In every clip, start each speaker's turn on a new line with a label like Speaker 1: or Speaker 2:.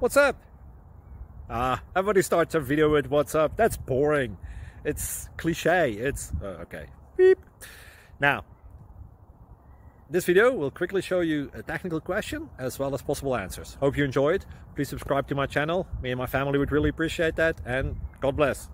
Speaker 1: What's up? Everybody starts a video with what's up. That's boring. It's cliche. It's okay. Beep. Now, this video will quickly show you a technical question as well as possible answers. Hope you enjoyed. Please subscribe to my channel. Me and my family would really appreciate that, and God bless.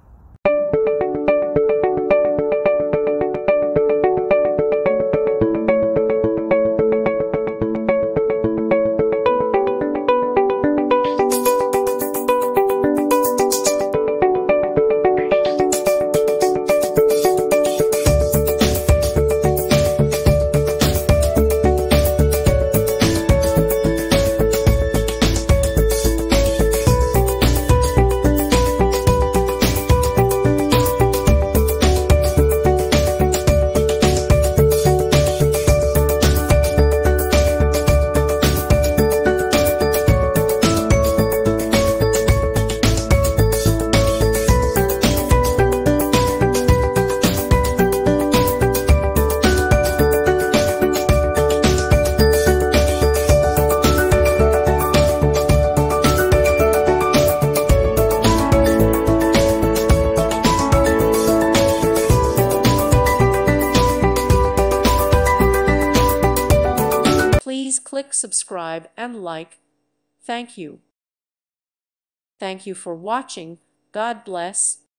Speaker 2: Please click subscribe and like. Thank you. Thank you for watching. God bless.